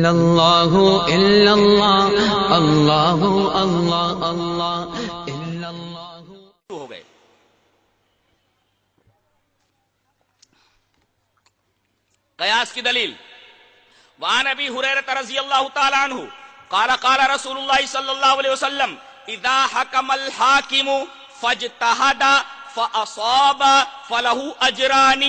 اللہ الا اللہ اللہ اللہ اللہ الا اللہ ہو گئے۔ قیاس کی دلیل، وعن ابی ہریرہ رضی اللہ تعالی عنہ قال قال رسول اللہ صلی اللہ علیہ وسلم اذا حکم الحاکم فاجتہد فاصاب فلہ اجران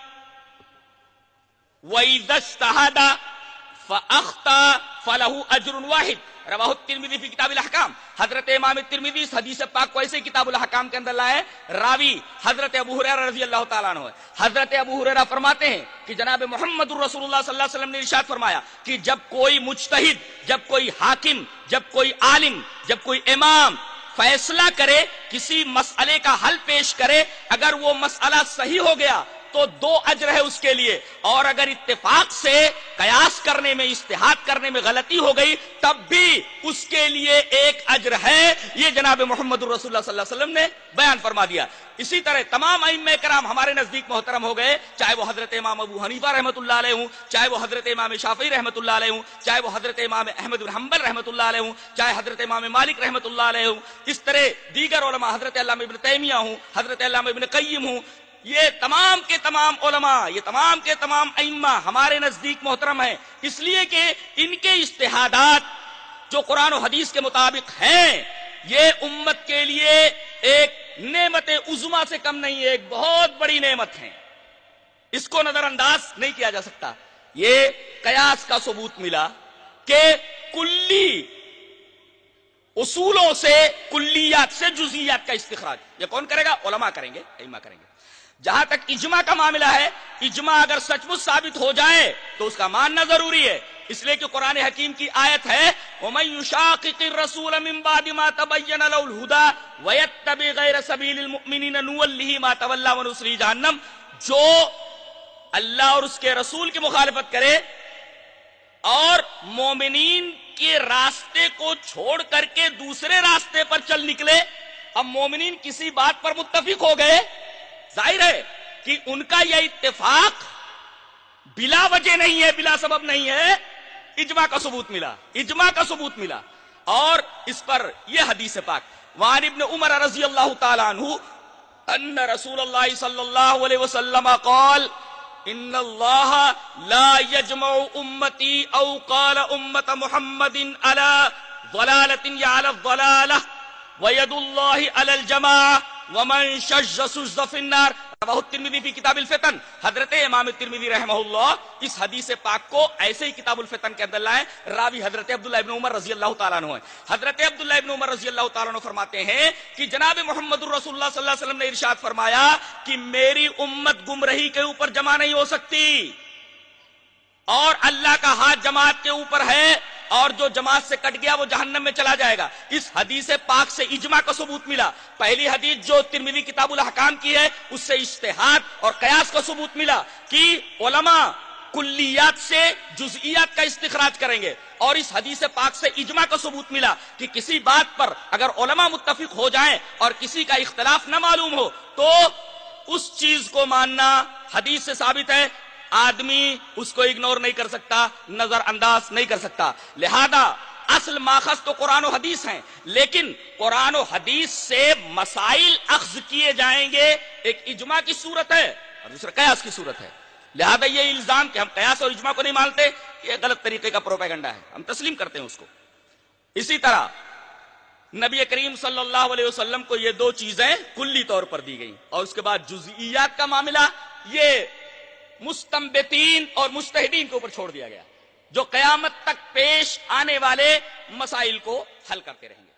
وَإِذَا اجْتَهَدَ فَأَخْطَأَ فَلَهُ أَجْرٌ وَاحِدٌ رواہ الترمذی فی کتاب الاحکام۔ حضرت امام ترمذی اس حدیث پاک کو ایسے کتاب الاحکام کے اندر لائے، راوی حضرت ابو ہریرہ رضی اللہ تعالیٰ عنہ ہے۔ حضرت ابو ہریرہ فرماتے ہیں کہ جناب محمد رسول اللہ صلی اللہ علیہ وسلم نے ارشاد فرمایا کہ جب کوئی مجتہد، جب کوئی حاکم، جب کوئی عالم، جب کوئی امام فیصلہ کرے، کسی مسئلے کا حل پیش کرے، اگر وہ مسئلہ صحیح ہو گیا تو 2 اجر ہے اس کے لیے، اور اگر اتفاق سے قیاس کرنے میں، اجتہاد کرنے میں غلطی ہو گئی تب بھی اس کے لیے 1 اجر ہے۔ یہ جناب محمد رسول اللہ صلی اللہ علیہ وسلم نے بیان فرما دیا۔ اسی طرح تمام ائمہ کرام ہمارے نزدیک محترم ہو گئے، چاہے وہ حضرت امام ابو حنیفہ رحمۃ اللہ علیہ ہوں، چاہے وہ حضرت امام شافعی رحمۃ اللہ علیہ ہوں، چاہے وہ حضرت امام احمد بن حنبل رحمۃ اللہ علیہ ہوں، چاہے حضرت امام مالک رحمۃ اللہ علیہ ہوں، اس طرح دیگر علماء حضرت علامہ ابن تیمیہ ہوں، حضرت علامہ ابن قیم ہوں، یہ تمام کے تمام علماء، یہ تمام کے تمام ائمہ ہمارے نزدیک محترم ہیں، اس لیے کہ ان کے اجتہادات جو قرآن و حدیث کے مطابق ہیں یہ امت کے لیے ایک نعمت عظمیٰ سے کم نہیں ہے، ایک بہت بڑی نعمت ہے، اس کو نظر انداز نہیں کیا جا سکتا۔ یہ قیاس کا ثبوت ملا کہ کلی اصولوں سے، کلیات سے جزئیات کا استخراج یہ کون کرے گا؟ علماء کریں گے، ائمہ کریں گے۔ جہاں تک اجماع کا معاملہ ہے، اجماع اگر سچ مچ ثابت ہو جائے تو اس کا ماننا ضروری ہے، اس لیے کہ قرآن حکیم کی آیت ہے وَمَن يُشَاقِقِ الرَّسُولَ مِن بَعْدِ مَا تَبَيَّنَ لَهُ الْهُدَىٰ وَيَتَّبِعْ غَيْرَ سَبِيلِ الْمُؤْمِنِينَ نُوَلِّهِ مَا تَوَلَّىٰ وَنُصْلِهِ جَهَنَّمَ، جو اللہ اور اس کے رسول کی مخالفت کرے اور مومنین کے راستے کو چھوڑ کر کے دوسرے راستے پر چل نکلے، اب مومنین کسی بات پر متفق ہو گئے، ظاہر ہے کہ ان کا یہ اتفاق بلا وجہ نہیں ہے، بلا سبب نہیں ہے، اجماع کا ثبوت ملا، اجماع کا ثبوت ملا۔ اور اس پر یہ حدیث پاک وعن ابن عمر رضی اللہ تعالی عنہ ان رسول اللہ صلی اللہ علیہ وسلم قال ان اللہ لا يجمع امتی او قال امت محمد على ضلالة یا علی الضلالہ وید اللہ علی الجماع ومن شج سجد فی النار رواہ الترمذی فی کتاب الفتن۔ حضرت امام ترمذی رحمہ اللہ اس حدیث پاک کو ایسے ہی کتاب الفتن کے اندر لائیں، راوی حضرت عبداللہ ابن عمر رضی اللہ تعالیٰ عنہ ہیں۔ حضرت عبداللہ ابن عمر رضی اللہ تعالیٰ عنہ فرماتے ہیں کہ جناب محمد الرسول اللہ صلی اللہ علیہ وسلم نے ارشاد فرمایا کہ میری امت گمراہی کے اوپر جمع نہیں ہو سکتی، اور اللہ کا ہاتھ جماعت کے اوپر ہے، اور جو جماعت سے کٹ گیا وہ جہنم میں چلا جائے گا۔ اس حدیث پاک سے اجماع کا ثبوت ملا۔ پہلی حدیث جو ترمذی کتاب الاحکام کی ہے اس سے اجتہاد اور قیاس کا ثبوت ملا کہ علماء کلیات سے جزئیات کا استخراج کریں گے، اور اس حدیث پاک سے اجماع کا ثبوت ملا کہ کسی بات پر اگر علماء متفق ہو جائیں اور کسی کا اختلاف نہ معلوم ہو تو اس چیز کو ماننا حدیث سے ثابت ہے، آدمی اس کو اگنور نہیں کر سکتا، نظر انداز نہیں کر سکتا۔ لہذا اصل ماخذ تو قرآن و حدیث ہیں، لیکن قرآن و حدیث سے مسائل اخذ کیے جائیں گے، ایک اجماع کی صورت ہے اور دوسرا قیاس کی صورت ہے۔ لہذا یہ الزام کہ ہم قیاس اور اجماع کو نہیں مانتے، یہ غلط طریقے کا پروپیگنڈا ہے، ہم تسلیم کرتے ہیں اس کو۔ اسی طرح نبی کریم صلی اللہ علیہ وسلم کو یہ 2 چیزیں کلی طور پر دی گئیں، اور اس کے بعد جزئیات کا معاملہ یہ مستنبطین اور مجتہدین کے اوپر چھوڑ دیا گیا، جو قیامت تک پیش آنے والے مسائل کو حل کرتے رہیں گے۔